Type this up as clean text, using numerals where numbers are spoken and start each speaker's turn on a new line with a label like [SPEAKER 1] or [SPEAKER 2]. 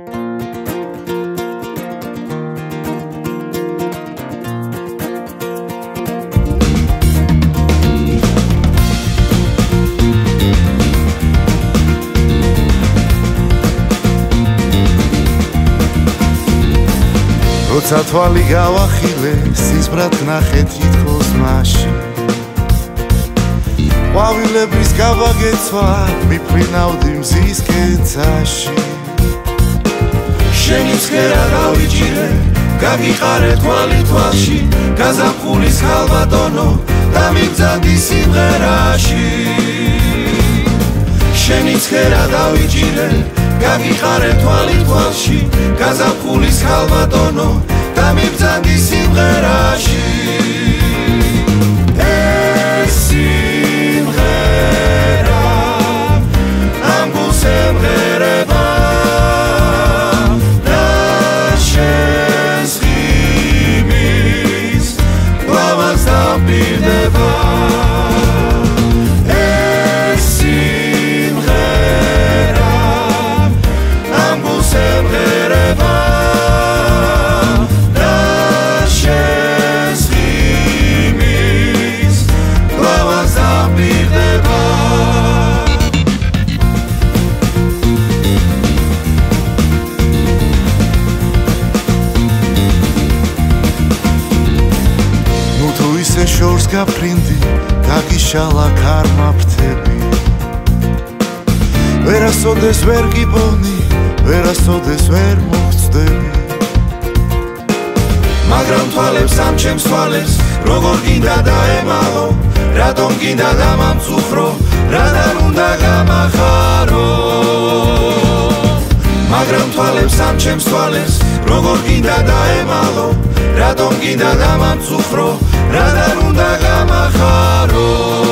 [SPEAKER 1] როცა თვალი გავახილე სისბრად ნახე თითქოს მაშინ ყვავილების გავაგეცვა მიფრინავდი მზის კეცაში შენი ცქერა გავიჭირე გაგიყარე თვალი თვალში გაზაფხულის ხალბატონო და მიბძანდი სიმღერაში შენი ცქერა გავიჭირე გაგიყარე თვალი თვალში გაზაფხულის ხალბატონო და მიბძანდი სიმღერაში ეს სიმღერა ამ გულს ემღერება და შენს ღიმის გლავას დაპირდება შორს გაფრინდი გაგიშალა ქარმა ფრთები ვერასოდეს ვერ გიბონი ვერასოდეს ვერ მოხსდები მაგრამ თვალებს ამ ჩემს თვალებს როგორ გინდა დაემალო რატომ გინდა დამამწუხრო რადგან უნდა გამახარო მაგრამ თვალებს ამ ჩემს თვალებს როგორ გინდა დაემალო რატომ გინდა დამამწუხრო რადგან უნდა გამახარო